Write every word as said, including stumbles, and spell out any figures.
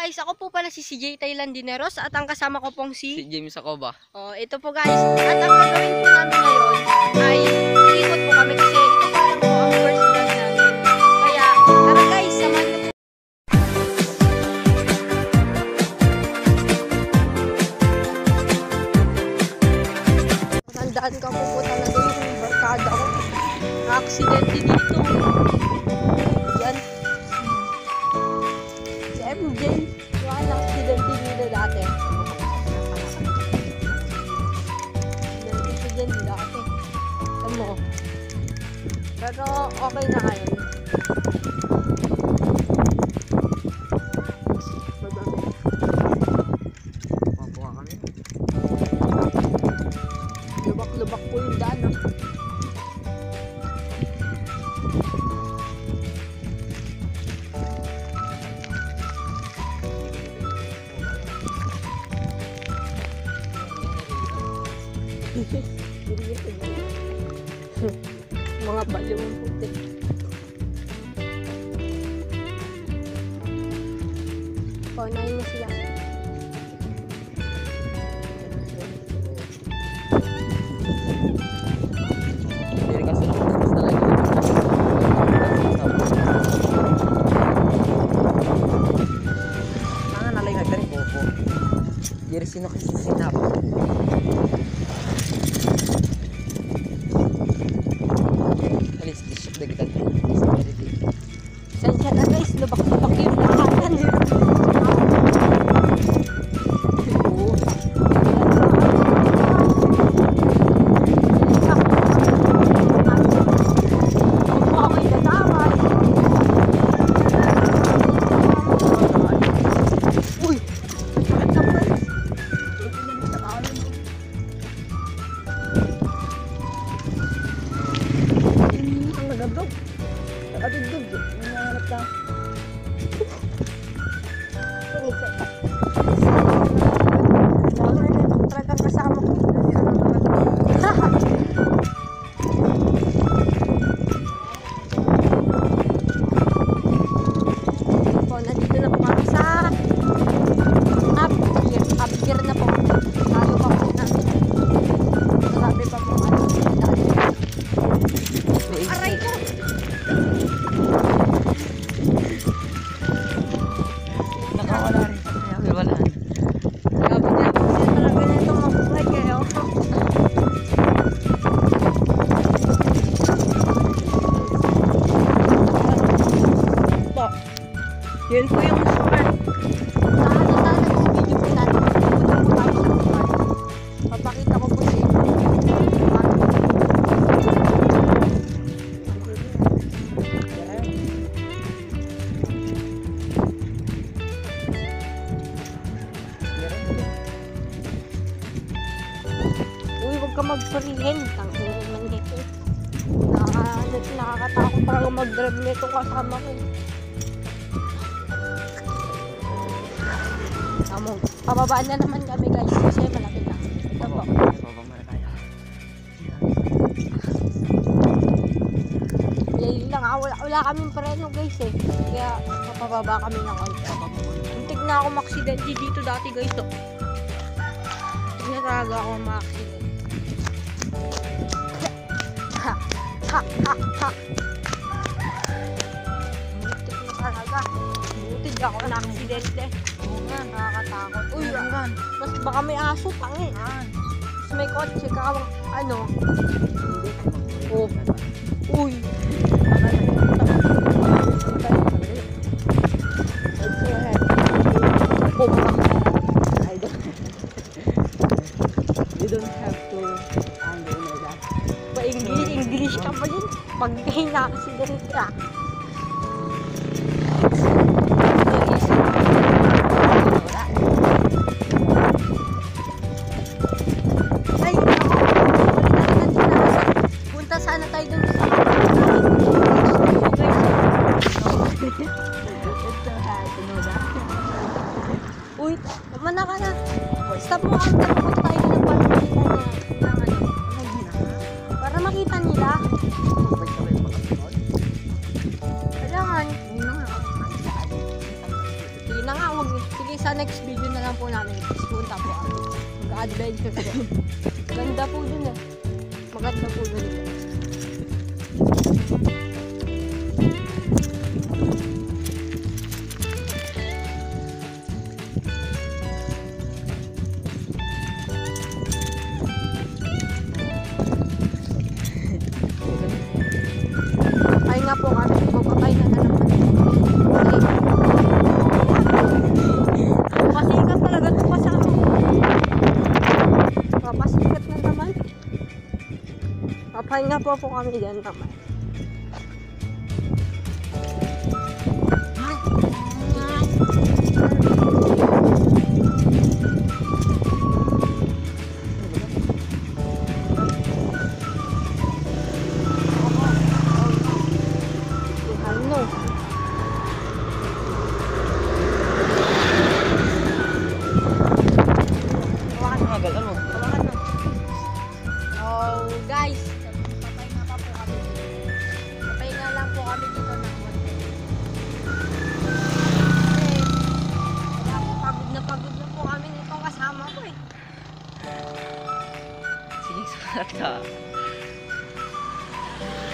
guys, ako po pala si C J Thailandineros at ang kasama ko pong si... Si James Acoba. Oh, ito po guys. At ang gagawin po namin ngayon ay iikot po kami kasi ito pa lang po ang first vlog namin. Kaya, tara guys, samahan niyo po. Tandaan ka po po talaga yung barkada ko. Na-aksidente dito. Yan. Si M J. Wala na-aksidente dito dati. Nandito dyan dati. Tamo. Pero okay na ngayon. Mapuha kami. Lubak-lubak po yung daan. No? Mga baliw ang puti. Paunahin mo sila. Hindi kasi nakapos talaga. Mga nalay nga ganit po po. Hindi sino kasi sinap. Alis, disok na kita. Sensya na guys, lubak-lubak yung daanan. Talagang kasama ko. Po, nandito na po kami sa up gear. Up gear na po. Lalo pa po na. Grabe pa po. Aray ko! Nakawala rin sa kaya. Wala. Grabe na po siya talaga na itong mabuhay kayo. Po, yun po yung sukat. Nakakita na sa video po natin. Puto po tapos ang sukat. Papakita ko po sa inyo. Uy, huwag ka mag-freehand. Tangin naman nito. Nakaka- Nakakatakot para mag-drive nito kasama ko. Tamo. Pababaan na naman kami guys kasi malapit na. Ito po. Yay lang ah. Wala, wala kaming preno guys eh. Kaya mapababa kami ng konti. Muntik na ako maksidente dito dati guys. To. Muntik na talaga ako maksidente. Ha! Ha! Ha! Ha! Muntik na talaga. Muntik ako na aksidente. Nakakatakot. Uy, mas baka may aso, tangi. Mas may kotse ka, ano? Oh. Uy. Oh, I don't. You don't have to handle that. pa-English, English ka pa din. Pag hinaksidente ka. Ay, ako. Punta sana tayo dun sa uy, mana ka na. Stop mo ang tapos tayo ng pagkakita niya. Para makita nila. Kailangan. Hindi na nga, huwag Sige, sige, sa next video na lang po namin. Punta po kami. Mag-adventure po. Ganda po dun eh. Maganda po dun. Pahinga po kami. Magpapahinga na naman. Pasikat talaga ito kasama. Papasikat na naman. Papahinga po po kami dyan naman. Ano? Magal, ano? Oh, guys, papahinga pa po kami. Papahinga lang po kami dito ng konti. Kasi, wala po, pagod na pagod na po kami nitong kasama ko eh. Sige, sulat ka.